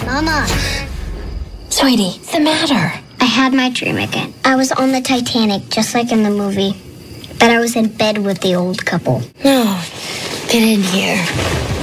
Mama. Sweetie, what's the matter? I had my dream again. I was on the Titanic, just like in the movie. But I was in bed with the old couple. No, get in here.